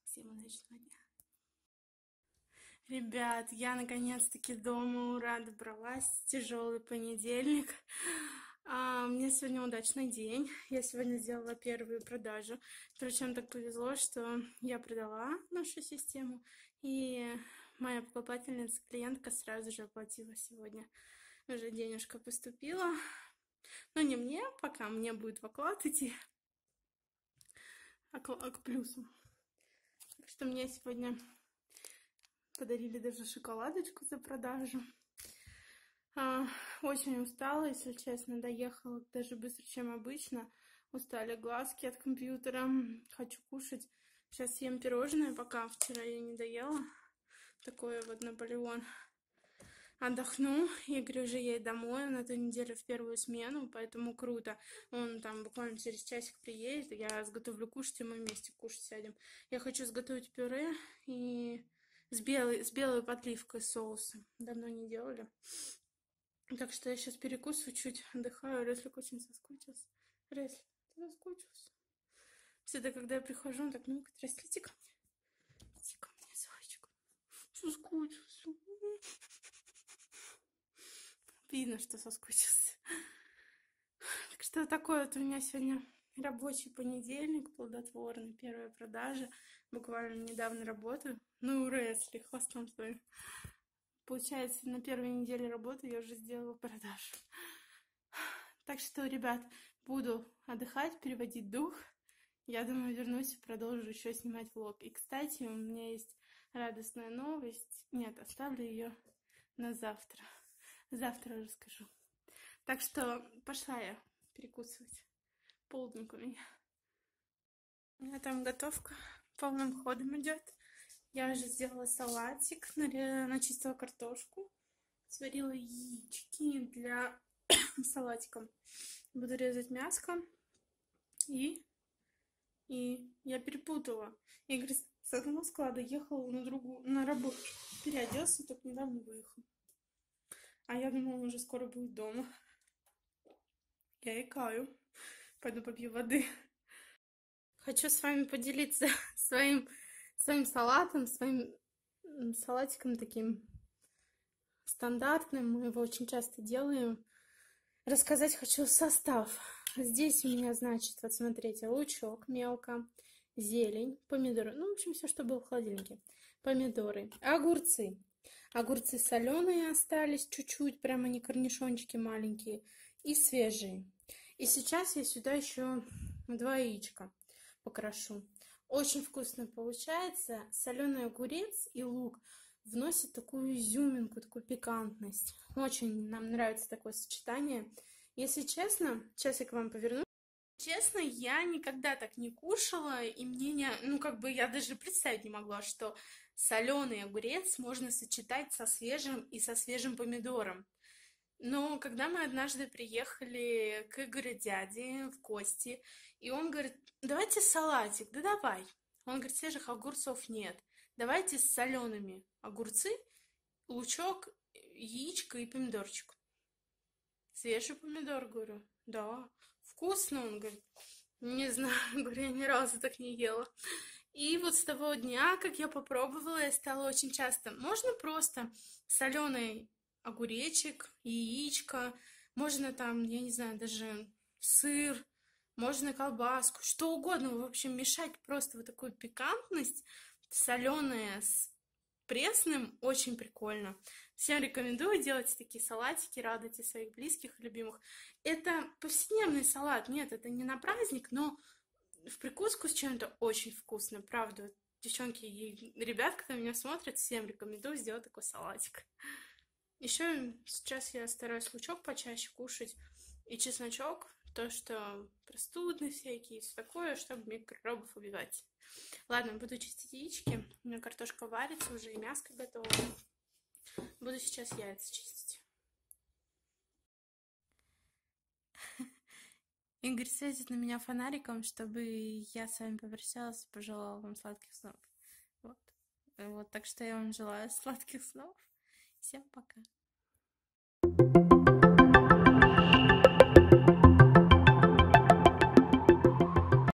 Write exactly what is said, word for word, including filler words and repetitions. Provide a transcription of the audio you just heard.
Всем удачного дня. Ребят, я наконец-таки дома, ура, добралась. Тяжелый понедельник. А, у меня сегодня удачный день. Я сегодня сделала первую продажу. Причем так повезло, что я продала нашу систему, и моя покупательница, клиентка, сразу же оплатила сегодня. Уже денежка поступила. Но не мне, пока мне будет в оклад идти, а к, а к плюсу. Так что мне сегодня подарили даже шоколадочку за продажу. А, очень устала, если честно, доехала даже быстрее, чем обычно. Устали глазки от компьютера. Хочу кушать. Сейчас съем пирожное, пока вчера я не доела. Такое вот Наполеон. Отдохну. Игорь уже едет домой на ту неделю в первую смену, поэтому круто. Он там буквально через часик приедет, я сготовлю кушать, и мы вместе кушать сядем. Я хочу сготовить пюре и с белой, с белой подливкой соуса. Давно не делали. Так что я сейчас перекусываю чуть, отдыхаю. Реслик очень соскучился. Реслик, ты соскучился? Всегда, когда я прихожу, он так, ну-ка, Реслик, иди ко мне. Иди ко мне, зайчик. Соскучился. Видно, что соскучился. Так что такой вот у меня сегодня рабочий понедельник, плодотворный, первая продажа. Буквально недавно работаю. Ну, Ресли, хвостом своим. Получается, на первой неделе работы я уже сделала продажу. Так что, ребят, буду отдыхать, переводить дух. Я думаю, вернусь и продолжу еще снимать влог. И, кстати, у меня есть радостная новость. Нет, оставлю ее на завтра. Завтра расскажу. Так что пошла я перекусывать. Полдник у меня. У меня там готовка полным ходом идет. Я уже сделала салатик, начистила картошку, сварила яички для салатика. Буду резать мяско. И, и я перепутала. Игорь с одного склада ехал на другую, на работу. Переоделся, только недавно выехал. А я думала, он уже скоро будет дома. Я икаю. Пойду попью воды. Хочу с вами поделиться своим, своим салатом, своим салатиком таким стандартным. Мы его очень часто делаем. Рассказать хочу состав. Здесь у меня, значит, вот смотрите, лучок мелко, зелень, помидоры. Ну, в общем, все, что было в холодильнике. Помидоры, огурцы. Огурцы соленые остались чуть-чуть, прямо не корнишончики маленькие, и свежие. И сейчас я сюда еще два яичка покрошу. Очень вкусно получается. Соленый огурец и лук вносит такую изюминку, такую пикантность. Очень нам нравится такое сочетание. Если честно, сейчас я к вам поверну. Честно, я никогда так не кушала, и мне не... Ну, как бы я даже представить не могла, что соленый огурец можно сочетать со свежим и со свежим помидором. Но когда мы однажды приехали к Игорю дяде в гости, и он говорит, давайте салатик, да давай. Он говорит, свежих огурцов нет, давайте с солеными огурцы, лучок, яичко и помидорчик. Свежий помидор, говорю, да, вкусно, он говорит, не знаю, говорю, я ни разу так не ела. И вот с того дня, как я попробовала, я стала очень часто, можно просто соленый огуречек, яичко, можно там, я не знаю, даже сыр, можно колбаску, что угодно, в общем, мешать просто вот такую пикантность, соленая с пресным, очень прикольно. Всем рекомендую делать такие салатики, радуйте своих близких и любимых. Это повседневный салат, нет, это не на праздник, но в прикуску с чем-то очень вкусно, правда. Девчонки и ребят, кто меня смотрит, всем рекомендую сделать такой салатик. Еще сейчас я стараюсь лучок почаще кушать и чесночок, то, что простудные всякие, все такое, чтобы микробов убивать. Ладно, буду чистить яички. У меня картошка варится уже, и мяско готово. Буду сейчас яйца чистить. Игорь светит на меня фонариком, чтобы я с вами попрощалась, пожелала вам сладких снов. Вот. Вот, так что я вам желаю сладких снов. Всем пока.